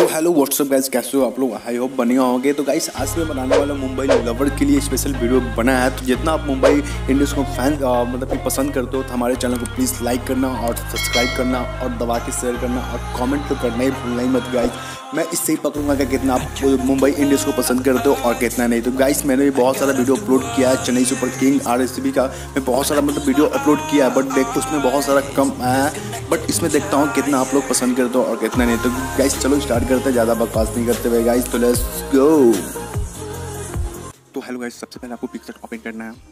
Hello what's up guys, कैसे हो आप लोग? आई होप बढ़िया होंगे। तो गाइस आज मैं बनाने वाला मुंबई लवर के लिए स्पेशल वीडियो बनाया है। तो जितना आप मुंबई इंडियंस को फैन मतलब कि पसंद करते हो तो हमारे चैनल को प्लीज़ लाइक करना और सब्सक्राइब करना और दबा के शेयर करना और कमेंट तो करना ही भूलना ही मत गाइस। मैं इससे ही पकड़ूंगा कि कितना आप मुंबई इंडियंस को पसंद करते हो और कितना नहीं। तो गाइस मैंने भी बहुत सारा वीडियो अपलोड किया है चेन्नई सुपर किंग RCB का। मैं बहुत सारा मतलब वीडियो अपलोड किया है, बट देख उसमें बहुत सारा कम आया है। बट इसमें देखता हूँ कितना आप लोग पसंद करते हो और कितना नहीं। तो गाइस चलो स्टार्ट करते हैं, ज़्यादा बकवास नहीं करते हुए गाइस। तो लेट्स गो। तो हेलो गाइस, सबसे पहले आपको पिक्चर ओपन करना है।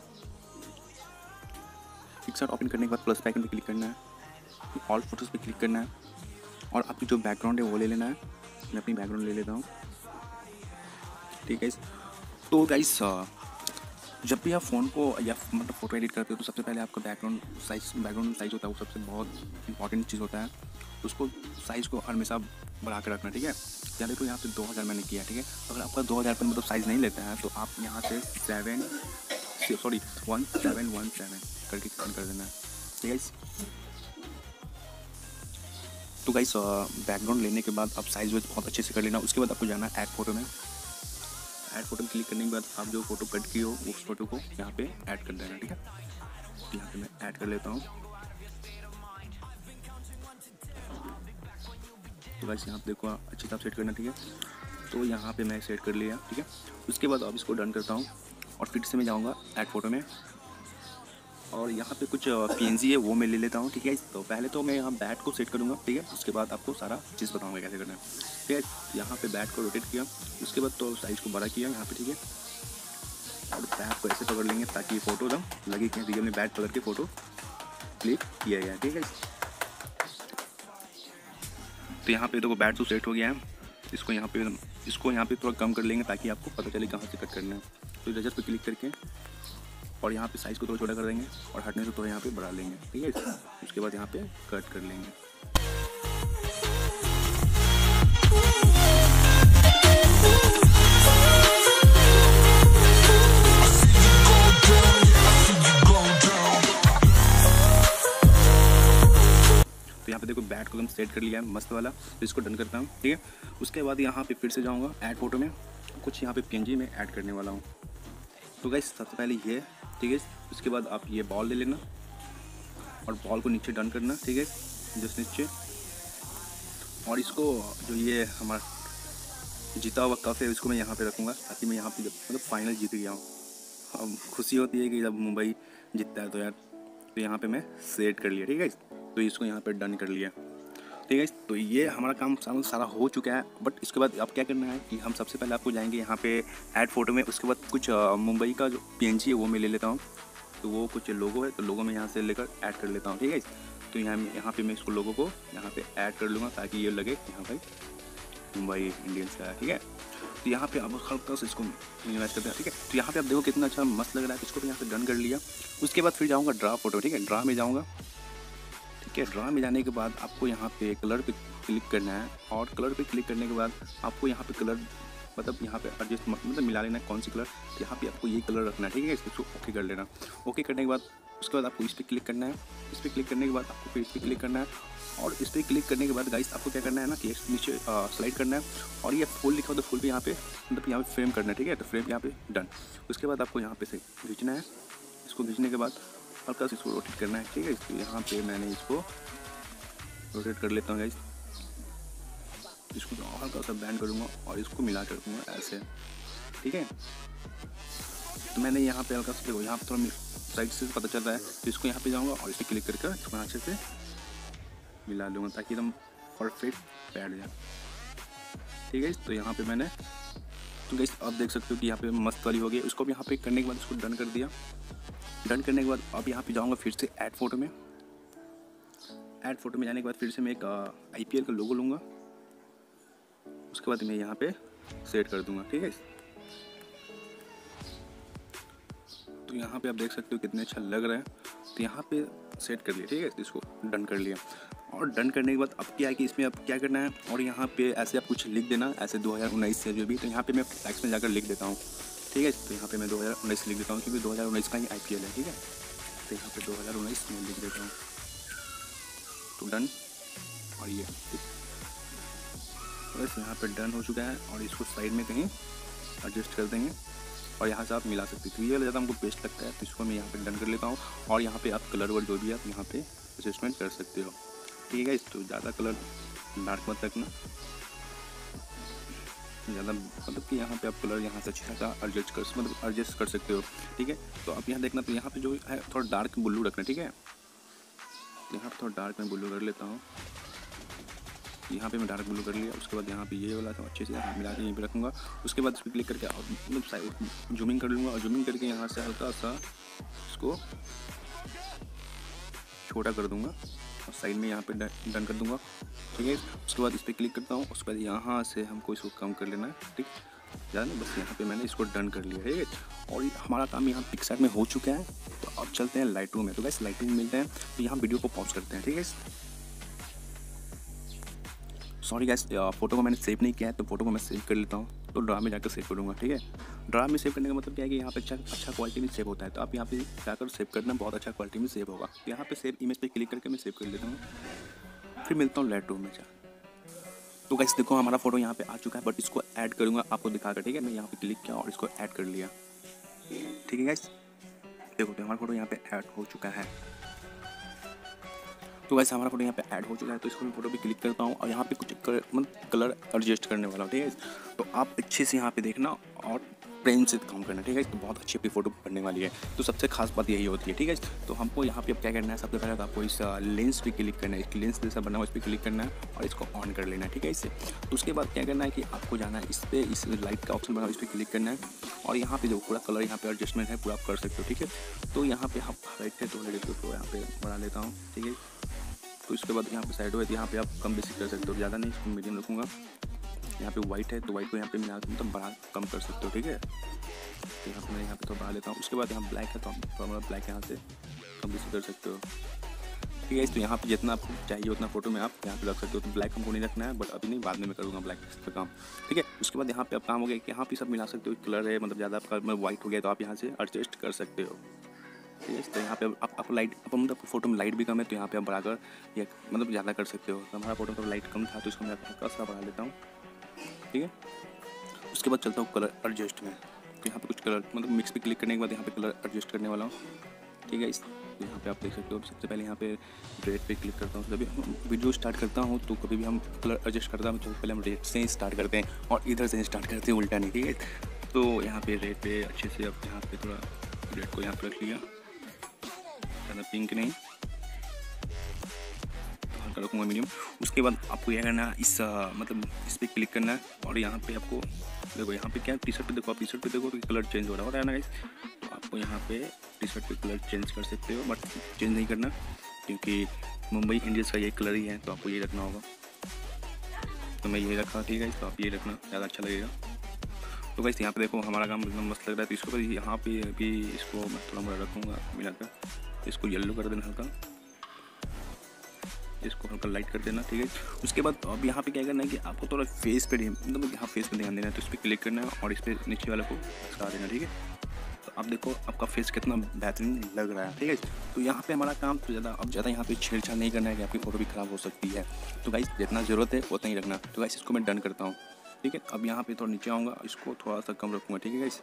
पिक्चर ओपन करने के बाद प्लस आइकन पे क्लिक करना है, ऑल फोटोज़ पे क्लिक करना है और आपकी जो बैकग्राउंड है वो ले लेना है। मैं अपनी बैकग्राउंड ले लेता हूँ, ठीक है। तो गाइस जब भी आप फ़ोन को या मतलब फ़ोटो एडिट करते हो तो सबसे पहले आपका बैकग्राउंड साइज़ होता है, वो सबसे बहुत इंपॉर्टेंट चीज़ होता है। तो उसको साइज़ को हमेशा बढ़ा के रखना, ठीक है। या देखो यहाँ पे 2000 मैंने किया, ठीक है। अगर आपका 2000 पर मतलब साइज़ नहीं लेता है तो आप यहाँ से 1717 करके सेंड कर देना है, ठीक है। तो गाइस बैकग्राउंड लेने के बाद आप साइज़ बहुत अच्छे से कर लेना। उसके बाद आपको जाना है ऐड फोटो में। ऐड फोटो में क्लिक करने के बाद आप जो फोटो कट की हो उस फोटो को यहाँ पे ऐड कर देना, ठीक है। तो यहाँ पे मैं ऐड कर लेता हूँ। तो गाइस यहाँ पे देखो अच्छी तरह सेट करना, ठीक है। तो यहाँ पे मैं सेट कर लिया, ठीक है। उसके बाद अब इसको डन करता हूँ और फिर से मैं जाऊँगा ऐड फोटो में और यहाँ पे कुछ PNG है वो मैं ले लेता हूँ, ठीक है। तो पहले तो मैं यहाँ बैट को सेट करूँगा, ठीक है। उसके बाद आपको सारा चीज़ बताऊँगा कैसे करना है, ठीक है। यहाँ पे बैट को रोटेट किया, उसके बाद तो साइज़ को बड़ा किया यहाँ पे, ठीक है। और बैट को ऐसे पकड़ लेंगे ताकि फ़ोटो एकदम लगे कि रियल में बैट पकड़ के फ़ोटो क्लिक किया गया, ठीक है। तो यहाँ पे देखो बैट तो सेट हो गया है। इसको यहाँ पे थोड़ा कम कर लेंगे ताकि आपको पता चले कहाँ से कट करना है। तो इरेजर पे क्लिक करके और यहाँ पे साइज़ को थोड़ा छोटा कर देंगे और हटने से थोड़ा यहाँ पे बढ़ा लेंगे, ठीक है। उसके बाद यहाँ पे कट कर लेंगे। तो यहाँ पे देखो बैट को एकदम सेट कर लिया है मस्त वाला। तो इसको डन करता हूँ, ठीक है। उसके बाद यहाँ पे फिर से जाऊँगा ऐड फोटो में, कुछ यहाँ पे PNG में ऐड करने वाला हूँ। तो गाइस सबसे पहले ये, ठीक है। उसके बाद आप ये बॉल ले लेना और बॉल को नीचे डन करना, ठीक है, जस्ट नीचे। और इसको जो ये हमारा जीता हुआ कप है इसको मैं यहाँ पे रखूँगा ताकि मैं यहाँ पे मतलब फाइनल जीत गया हूँ। अब खुशी होती है कि जब मुंबई जीतता है तो यार। तो यहाँ पे मैं सेट कर लिया, ठीक है। तो इसको यहाँ पे डन कर लिया, ठीक है। तो ये हमारा काम सारा हो चुका है। बट इसके बाद अब क्या करना है कि हम सबसे पहले आपको जाएंगे यहाँ पे ऐड फोटो में। उसके बाद कुछ मुंबई का जो PNG है वो मैं ले लेता हूँ। तो वो कुछ लोगो है तो लोगो में यहाँ से लेकर ऐड कर लेता हूँ, ठीक है। तो यहाँ पे मैं इसको लोगों को यहाँ पे ऐड कर लूँगा ताकि ये लगे यहाँ पर मुंबई इंडियंस का है, ठीक है। तो यहाँ पे अब हल्का से इसको मिनिमाइज करते हैं, ठीक है। तो यहाँ पे आप देखो कितना अच्छा मस्त लग रहा है। इसको भी यहाँ पे डन कर लिया। उसके बाद फिर जाऊँगा ड्रा फोटो, ठीक है। ड्रा में जाऊँगा, ठीक है। ड्रा में जाने के बाद आपको यहाँ पे कलर पे क्लिक करना है और कलर पे क्लिक करने के बाद आपको यहाँ पे कलर मतलब यहाँ पे एडजस्ट मतलब मिला लेना है कौन सी कलर। तो यहाँ पे आपको ये कलर रखना है, ठीक है। इसको ओके कर लेना। ओके करने के बाद उसके बाद आपको इस पर क्लिक करना है। इस पर क्लिक करने के बाद आपको फिर इस पर क्लिक करना है और इस पर क्लिक करने के बाद गाइस आपको क्या करना है ना कि नीचे स्लाइड करना है और ये फुल लिखा हो तो फुल पे यहाँ पे मतलब यहाँ पे फ्रेम करना है, ठीक है। तो फ्रेम यहाँ पे डन। उसके बाद आपको यहाँ पे से खींचना है। इसको खींचने के बाद हल्का से इसको रोटेट करना है, ठीक है। तो यहाँ पे मैंने इसको रोटेट कर लेता हूँ गाइस। इसको हल्का सा बैंड करूँगा और इसको मिला कर रखूँगा ऐसे, ठीक है। तो मैंने यहाँ पे हल्का सा देखो यहाँ पर थोड़ा साइड से पता चल रहा है। तो इसको यहाँ पे जाऊँगा और इसे क्लिक करके इसको अच्छे से मिला लूँगा ताकि एकदम परफेक्ट बैठ जाए, ठीक है। तो यहाँ पे मैंने तो गाइस आप देख सकते हो कि यहाँ पे मस्त वाली हो गई। उसको भी यहाँ पे करने के बाद इसको डन कर दिया। डन करने के बाद अब यहाँ पे जाऊँगा फिर से ऐड फोटो में। ऐड फोटो में जाने के बाद फिर से मैं एक IPL का लोगो लूँगा। उसके बाद मैं यहाँ पे सेट कर दूँगा, ठीक है। तो यहाँ पे आप देख सकते हो कितने अच्छा लग रहा है। तो यहाँ पे सेट कर लिया, ठीक है। इसको डन कर लिया और डन करने के बाद अब क्या है कि इसमें अब क्या करना है और यहाँ पे ऐसे आप कुछ लिख देना ऐसे 2019 से जो भी। तो यहाँ पे मैं टैक्स में जाकर लिख देता हूँ, ठीक है। तो यहाँ पे मैं 2019 लिख देता हूँ क्योंकि 2019 का ही IPL है, ठीक है। तो यहाँ पे 2019 में लिख देता हूँ। तो डन और ये बस यहाँ पे डन हो चुका है और इसको साइड में कहीं एडजस्ट कर देंगे और यहाँ से आप मिला सकते हैं। तो ये वाला ज़्यादा हमको बेस्ट लगता है, तो इसको मैं यहाँ पे डन कर लेता हूँ। और यहाँ पे आप कलर वर्ड जो भी आप यहाँ पे एडजस्टमेंट कर सकते हो, ठीक है। तो ज़्यादा कलर डार्क मत रखना, ज़्यादा मतलब कि यहाँ पे आप कलर यहाँ से अच्छा सा एडजस्ट कर सकते हो, ठीक है। तो आप यहाँ देखना, तो यहाँ पे जो है थोड़ा डार्क ब्लू रखना, ठीक है। तो यहाँ पे थोड़ा डार्क में ब्लू कर लेता हूँ, यहाँ पे मैं डार्क ब्लू कर लिया। उसके बाद यहाँ पे ये वाला तो अच्छे से मिला के यहीं पे रखूँगा। उसके बाद इस पर क्लिक करके मतलब साइड जूमिंग कर लूँगा और जूमिंग करके यहाँ से हल्का सा इसको छोटा कर दूँगा और साइड में यहाँ पे डन कर दूँगा, ठीक है। उसके बाद इस पर क्लिक करता हूँ, उसके बाद यहाँ से हमको इसको कम कर लेना है, ठीक, ज़्यादा नहीं, बस यहाँ पे मैंने इसको डन कर लिया, ठीक है। और हमारा काम यहाँ पिक्सआर्ट में हो चुका है। तो अब चलते हैं लाइटरूम में। तो गाइस लाइटरूम में मिलते हैं, तो यहाँ वीडियो को पॉज करते हैं, ठीक है। सॉरी गाइस, फोटो को मैंने सेव नहीं किया है, तो फोटो को मैं सेव कर लेता हूँ। तो ड्रा में जाकर सेव करूँगा, ठीक है। ड्रा में सेव करने का मतलब क्या है कि यहाँ पे अच्छा क्वालिटी में सेव होता है। तो आप यहाँ पे जाकर सेव करना, बहुत अच्छा क्वालिटी में सेव होगा। तो यहाँ पे सेव इमेज पे क्लिक करके मैं सेव कर लेता हूँ, फिर मिलता हूँ लाइटरूम में। तो गाइस देखो हमारा फोटो यहाँ पे आ चुका है, बट इसको ऐड करूँगा आपको दिखाकर, ठीक है। मैं यहाँ पे क्लिक किया और इसको ऐड कर लिया, ठीक है गाइस। देखो तो हमारा फोटो यहाँ पे ऐड हो चुका है। तो वैसे हमारा फोटो यहाँ पे ऐड हो चुका है। तो इसको मैं फोटो पे क्लिक करता हूँ और यहाँ पे कुछ कलर एडजस्ट करने वाला हूँ, ठीक है। तो आप अच्छे से यहाँ पे देखना और पेन से काम करना, ठीक है। तो बहुत अच्छी अपनी फोटो बनने वाली है। तो सबसे खास बात यही होती है, ठीक है। तो हमको यहाँ पे अब क्या करना है, सबसे पहले तो आपको इस लेंस पे क्लिक करना है, इस लेंस जैसा बना हुआ इस पर क्लिक करना है और इसको ऑन कर लेना है, ठीक है इससे। तो उसके बाद क्या करना है कि आपको जाना है इस पर, इस लाइट का ऑप्शन बना हुआ इस पर क्लिक करना है और यहाँ पे जो पूरा कलर यहाँ पे एडजस्टमेंट है पूरा आप कर सकते हो, ठीक है। तो यहाँ पे आप राइट है तो यहाँ पे बढ़ा लेता हूँ, ठीक है। तो इसके बाद यहाँ पे साइड है, यहाँ पे आप कम बेसिक कर सकते हो, ज़्यादा नहीं, इसको मीडियम रखूँगा। यहाँ पे वाइट है तो वाइट को यहाँ पे मिला मतलब बढ़ा कम कर सकते हो, ठीक है। तो यहाँ पे मैं यहाँ पे तो बढ़ा लेता हूँ। उसके बाद यहाँ ब्लैक है तो आप थोड़ा ब्लैक यहाँ से कम बेसिक कर सकते हो, ठीक है। तो यहाँ पे जितना आपको चाहिए उतना फोटो में आप यहाँ पे रख सकते हो। तो ब्लैक हमको नहीं रखना है, बट अभी नहीं, बाद में मैं करूँगा ब्लैक का काम, ठीक है। उसके बाद यहाँ पे आप काम हो गया कि यहाँ पे सब मिला सकते हो। कलर है मतलब ज़्यादा आपका मतलब वाइट हो गया तो आप यहाँ से एडजस्ट कर सकते हो, ठीक है। तो यहाँ पे आप लाइट मतलब फोटो में लाइट भी कम है तो यहाँ पे आप बढ़ाकर या मतलब ज़्यादा कर सकते हो। तो हमारा फोटो में लाइट कम था तो इसको मैं हल्का सा बढ़ा लेता हूँ, ठीक है। उसके बाद चलता हूँ कलर एडजस्ट में। तो यहाँ पे कुछ कलर मतलब मिक्स पे क्लिक करने के बाद यहाँ पे कलर एडजस्ट करने वाला हूँ, ठीक है। इस यहाँ पे आप देख सकते हो। सबसे पहले यहाँ पे रेड पे क्लिक करता हूँ। जब वीडियो स्टार्ट करता हूँ तो कभी भी हम कलर एडजस्ट करता हूँ तो पहले हम रेड से ही स्टार्ट करते हैं और इधर से स्टार्ट करते हैं, उल्टा नहीं, ठीक है। तो यहाँ पे रेड पे अच्छे से अब यहाँ पे थोड़ा रेड को यहाँ पर रख लिया, ज़्यादा पिंक नहीं, हल्का रखूँगा मीडियम। उसके बाद आपको यह करना है इस मतलब इस पर क्लिक करना है और यहाँ पे आपको देखो यहाँ पे क्या टी शर्ट पे देखो, आप टी शर्ट पे देखो तो कलर चेंज हो रहा है ना गाइस। तो आपको यहाँ पे टी शर्ट पे कलर चेंज कर सकते हो, बट चेंज नहीं करना क्योंकि मुंबई इंडियंस का ये कलर ही है, तो आपको ये रखना होगा। तो मैं ये रखा, ठीक है। तो आप ये रखना, ज़्यादा अच्छा लगेगा। तो गाइस यहाँ पे देखो हमारा काम एकदम मस्त लग रहा है। तो इसको यहाँ पे अभी इसको मैं थोड़ा मोड़ा रखूँगा मिलाकर, इसको येलो कर देना हल्का, इसको हल्का लाइट कर देना, ठीक है। उसके बाद अब यहाँ पे क्या करना है कि आपको थोड़ा फेस पे मतलब यहाँ फेस पे ध्यान देना है। तो इस पर क्लिक करना है और इस पर नीचे वाले को हटा देना, ठीक है। तो आप देखो आपका फेस कितना बेहतरीन लग रहा है, ठीक है। तो यहाँ पे हमारा काम तो ज़्यादा यहाँ पे छेड़छाड़ नहीं करना है कि आपकी फ़ोटो भी ख़राब हो सकती है। तो गाइस जितना ज़रूरत है उतना ही रखना। तो गाइस इसको मैं डन करता हूँ, ठीक है। अब यहाँ पे थोड़ा नीचे आऊँगा, इसको थोड़ा सा कम रखूँगा, ठीक है गाइस।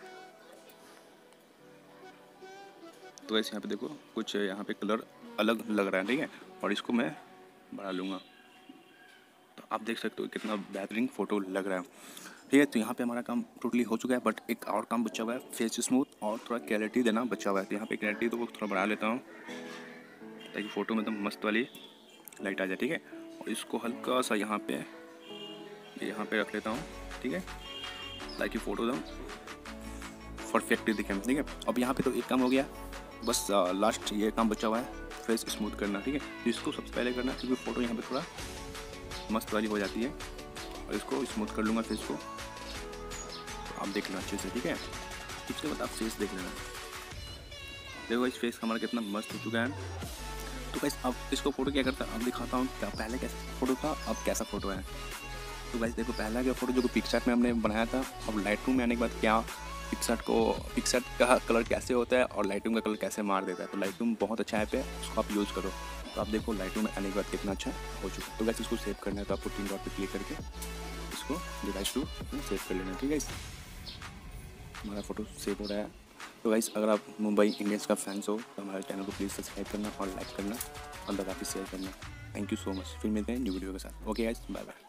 तो गाइस यहाँ पे देखो कुछ यहाँ पे कलर अलग लग रहा है, ठीक है। और इसको मैं बढ़ा लूँगा तो आप देख सकते हो कितना बेहतरीन फ़ोटो लग रहा है, ठीक है। तो यहाँ पे हमारा काम टोटली हो चुका है, बट एक और काम बचा हुआ है, फेस स्मूथ और थोड़ा क्लैरिटी देना बचा हुआ है। तो यहाँ पे क्लैरिटी तो थोड़ा बढ़ा लेता हूँ ताकि फ़ोटो में एकदम मस्त वाली लाइट आ जाए, ठीक है। और इसको हल्का सा यहाँ पे रख लेता हूँ, ठीक है, ताकि फ़ोटो एकदम परफेक्ट दिखे, ठीक है। अब यहाँ पे तो एक काम हो गया, बस लास्ट ये काम बचा हुआ है फेस स्मूथ करना, ठीक है। तो इसको सबसे पहले करना है क्योंकि फ़ोटो यहाँ पे थोड़ा मस्त वाली हो जाती है। और इसको स्मूथ कर लूँगा फेस को, तो आप देख लेना अच्छे से, ठीक है। उसके बाद आप फेस देख लेना, देखो इस फेस हमारा कितना मस्त हो चुका है। तो गाइस अब इसको फ़ोटो क्या करता है अब दिखाता हूँ क्या पहले कैसा फ़ोटो था अब कैसा फ़ोटो है। तो गाइस देखो पहला क्या फ़ोटो जो पिक्सआर्ट में हमने बनाया था, अब लाइटरूम में आने के बाद क्या पिक्सआर्ट का कलर कैसे होता है और लाइटरूम का कलर कैसे मार देता है। तो लाइटरूम बहुत अच्छा ऐप है, उसको आप यूज़ करो। तो आप देखो लाइटरूम में आने के बाद कितना अच्छा हो चुका है। तो गाइस इसको सेव करना है तो आपको 3 डॉट पे क्लिक करके इसको डिवाइस टू सेव कर लेना है। ठीक है, हमारा फ़ोटो सेव हो रहा है। तो गाइस अगर आप मुंबई इंडियंस का फैंस हो तो हमारे चैनल को प्लीज़ सब्सक्राइब करना और लाइक करना और बाकी शेयर करना। Thank you so much. फिर मिलते हैं न्यू वीडियो के साथ। Okay guys, bye bye.